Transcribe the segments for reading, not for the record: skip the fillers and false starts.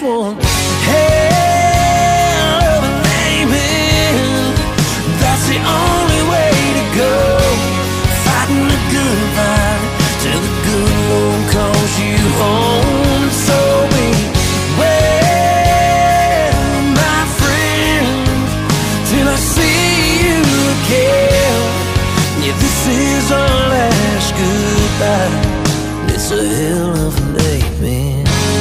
one hell of an amen. That's the only way to go, fighting the good fight till the good Lord calls you home. So beware, my friend, till I see you again. Yeah, this is our last goodbye. It's a hell of an amen.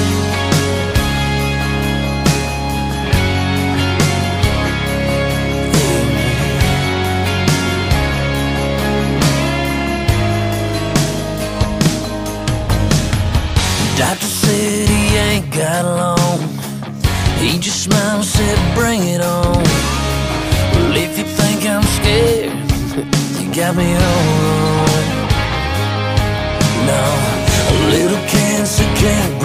Doctor said he ain't got long. He just smiled and said, bring it on. Well, if you think I'm scared, you got me all wrong. No, a little cancer can't